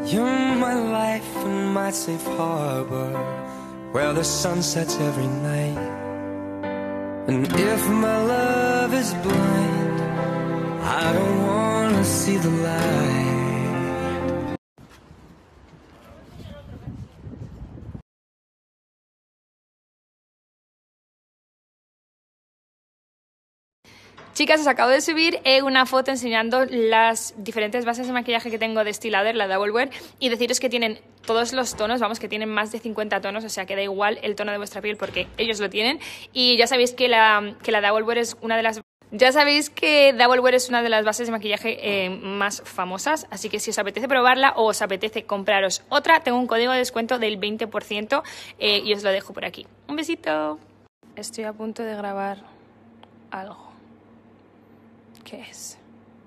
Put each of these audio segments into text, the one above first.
You're my life and my safe harbor, where the sun sets every night. And if my love is blind, I don't wanna see the light. Chicas, os acabo de subir una foto enseñando las diferentes bases de maquillaje que tengo de Estée Lauder, la Double Wear, y deciros que tienen todos los tonos, vamos, que tienen más de 50 tonos, o sea que da igual el tono de vuestra piel porque ellos lo tienen. Y ya sabéis que la Double Wear es una de las... Ya sabéis que Double Wear es una de las bases de maquillaje más famosas, así que si os apetece probarla o os apetece compraros otra, tengo un código de descuento del 20% y os lo dejo por aquí. Un besito. Estoy a punto de grabar algo. ¿Qué es?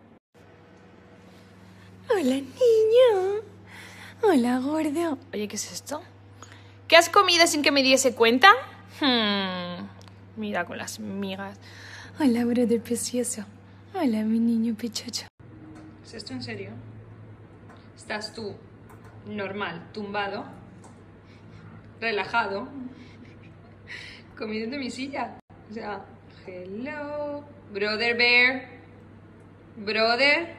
Hola, niño. Hola, gordo. Oye, ¿qué es esto? ¿Qué has comido sin que me diese cuenta? Mira con las migas. Hola, brother precioso. Hola, mi niño pechocho. ¿Es esto en serio? Estás tú, normal, tumbado, relajado, comiendo en mi silla. O sea, hello, brother bear. Brother,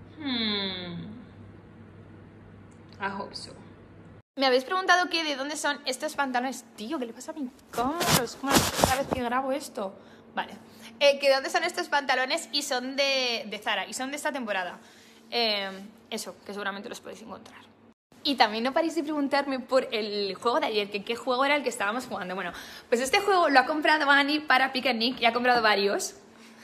I hope so. Me habéis preguntado que de dónde son estos pantalones. Tío, ¿qué le pasa a mi cámara? Es como la primera vez que grabo esto. Vale. Que de dónde son estos pantalones y son de Zara y son de esta temporada. Eso, que seguramente los podéis encontrar. Y también no paréis de preguntarme por el juego de ayer, que qué juego era el que estábamos jugando. Bueno, pues este juego lo ha comprado Ani para Pick and Nick y ha comprado varios.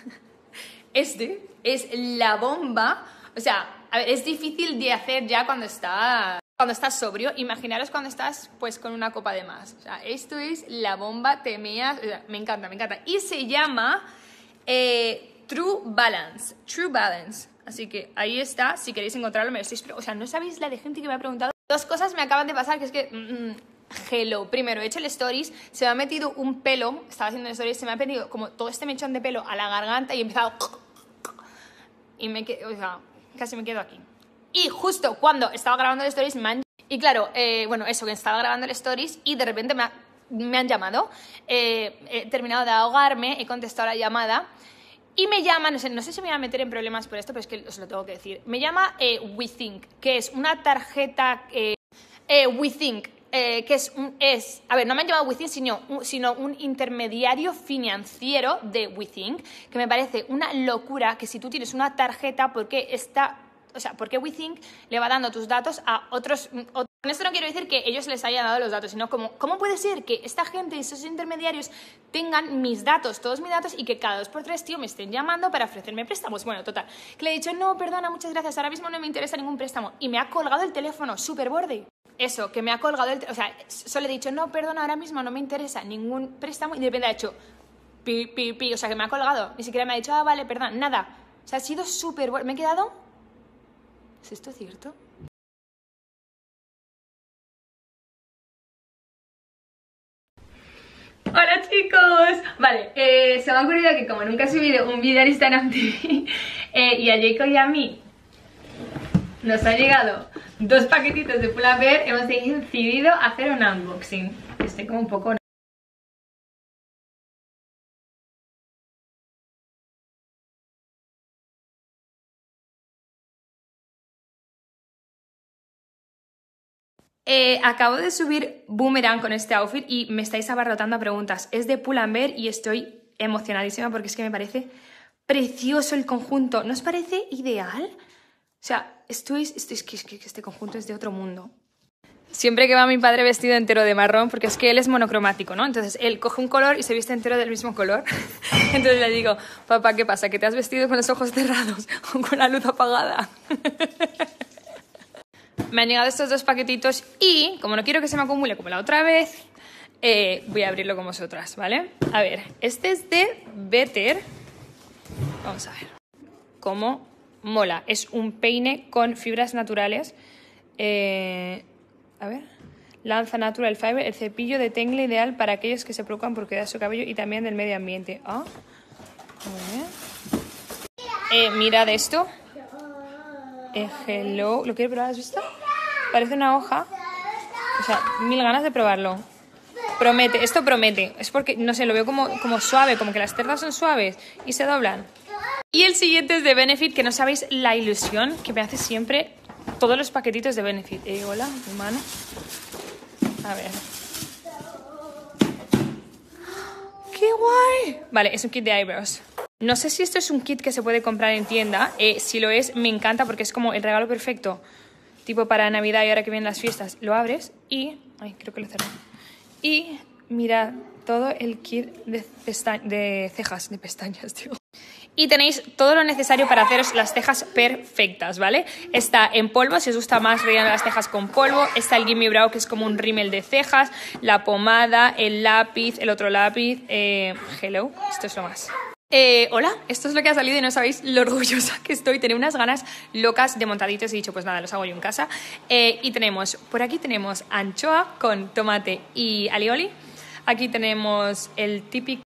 Este es la bomba. O sea, a ver, es difícil de hacer ya cuando estás sobrio. Imaginaros cuando estás pues con una copa de más. O sea, esto es la bomba, te meas. O sea, me encanta, me encanta. Y se llama True Balance. True Balance. Así que ahí está, si queréis encontrarlo, me lo estáis... O sea, no sabéis la de gente que me ha preguntado. Dos cosas me acaban de pasar, que es que... hello. Primero, he hecho el stories, se me ha metido un pelo, estaba haciendo el stories, se me ha metido como todo este mechón de pelo a la garganta y he empezado... Y o sea, casi me quedo aquí. Y justo cuando estaba grabando el stories me han... Y claro, bueno, eso, que estaba grabando el stories y de repente me han llamado. He terminado de ahogarme, he contestado la llamada y me llaman, no sé si me voy a meter en problemas por esto, pero es que os lo tengo que decir. Me llama WeThink, que es una tarjeta... WeThink, que a ver, no me han llamado WeThink, sino un intermediario financiero de WeThink, que me parece una locura que si tú tienes una tarjeta, ¿por qué WeThink le va dando tus datos a otros? Con esto no quiero decir que ellos les hayan dado los datos, sino ¿cómo puede ser que esta gente y esos intermediarios tengan mis datos, todos mis datos, y que cada 2x3, tío, me estén llamando para ofrecerme préstamos? Bueno, total, que le he dicho, no, perdona, muchas gracias, ahora mismo no me interesa ningún préstamo, y me ha colgado el teléfono, súper borde. Eso, que me ha colgado o sea, solo he dicho, no, perdona, ahora mismo no me interesa ningún préstamo, y de repente ha hecho pi, o sea, que me ha colgado, ni siquiera me ha dicho, vale, perdón, nada. O sea, ha sido súper bueno, me he quedado... ¿Es esto cierto? ¡Hola, chicos! Vale, se me ha ocurrido que como nunca he subido un vídeo en Instagram TV y a Jacob y a mí nos han llegado 2 paquetitos de Pull&Bear, hemos decidido hacer un unboxing. Estoy como un poco... acabo de subir Boomerang con este outfit y me estáis abarrotando a preguntas. Es de Pull&Bear y estoy emocionadísima porque es que me parece precioso el conjunto. ¿No os parece ideal? O sea, es que este conjunto es de otro mundo. Siempre que va mi padre vestido entero de marrón, porque es que él es monocromático, ¿no? Entonces él coge un color y se viste entero del mismo color. Entonces le digo, papá, ¿qué pasa? ¿Que te has vestido con los ojos cerrados o con la luz apagada? Me han llegado estos 2 paquetitos y, como no quiero que se me acumule como la otra vez, voy a abrirlo con vosotras, ¿vale? A ver, este es de Better. Vamos a ver cómo mola. Es un peine con fibras naturales. A ver. Lanza Natural Fiber, el cepillo de Tengle ideal para aquellos que se preocupan por cuidar su cabello y también del medio ambiente. Ah, mirad esto. Hello. ¿Lo quieres probar? ¿Has visto? Parece una hoja. O sea, mil ganas de probarlo. Promete, esto promete. Es porque, no sé, lo veo como suave, como que las cerdas son suaves y se doblan. Y el siguiente es de Benefit, que no sabéis la ilusión que me hace siempre todos los paquetitos de Benefit. Hola, mi mano. A ver. ¡Qué guay! Vale, es un kit de eyebrows. No sé si esto es un kit que se puede comprar en tienda. Si lo es, me encanta porque es como el regalo perfecto. Tipo para Navidad y ahora que vienen las fiestas. Lo abres y... Ay, creo que lo cerré. Y mirad todo el kit de cejas, de pestañas, tío. Y tenéis todo lo necesario para haceros las cejas perfectas, ¿vale? Está en polvo, si os gusta más rellenar las cejas con polvo. Está el Gimme Brow, que es como un rímel de cejas. La pomada, el lápiz, el otro lápiz. Hello, esto es lo más. Hola, esto es lo que ha salido y no sabéis lo orgullosa que estoy. Tenía unas ganas locas de montaditos y he dicho, pues nada, los hago yo en casa. Y tenemos, por aquí tenemos anchoa con tomate y alioli. Aquí tenemos el típico